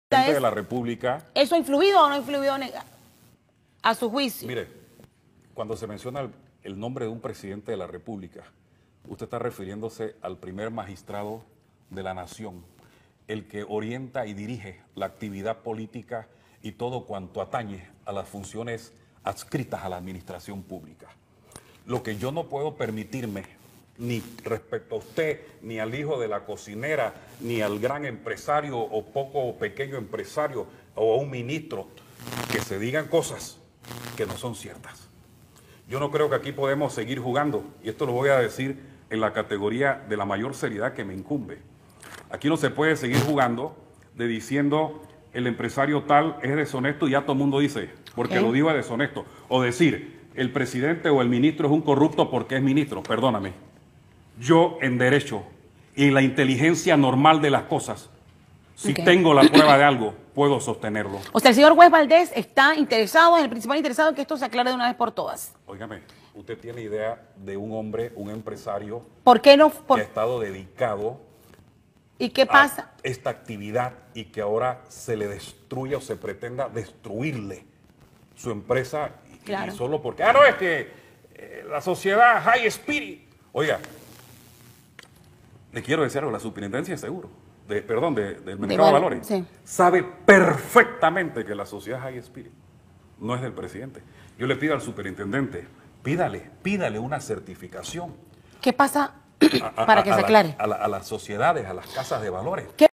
presidente de la República. ¿Eso ha influido o no ha influido a su juicio? Mire, cuando se menciona el nombre de un presidente de la República, usted está refiriéndose al primer magistrado de la nación, el que orienta y dirige la actividad política y todo cuanto atañe a las funciones adscritas a la administración pública. Lo que yo no puedo permitirme, ni respecto a usted, ni al hijo de la cocinera, ni al gran empresario o poco o pequeño empresario o a un ministro, que se digan cosas que no son ciertas. Yo no creo que aquí podemos seguir jugando, y esto lo voy a decir en la categoría de la mayor seriedad que me incumbe. Aquí no se puede seguir jugando de diciendo el empresario tal es deshonesto y ya todo el mundo dice, porque lo digo es deshonesto, o decir el presidente o el ministro es un corrupto porque es ministro. Perdóname, yo en derecho y en la inteligencia normal de las cosas, si tengo la prueba de algo, puedo sostenerlo. O sea, el señor juez Valdés está interesado, es el principal interesado en que esto se aclare de una vez por todas. Óigame, usted tiene idea de un hombre, un empresario, ¿por qué no? Que ha estado dedicado ¿Y qué pasa? a esta actividad y que ahora se le destruya o se pretenda destruirle su empresa y solo porque, no, es que la sociedad High Spirit. Oiga, le quiero decir algo, la superintendencia de seguro, del mercado de valores, sabe perfectamente que la sociedad High Spirit no es del presidente. Yo le pido al superintendente, pídale una certificación. ¿Qué pasa para que se aclare? A las sociedades, a las casas de valores.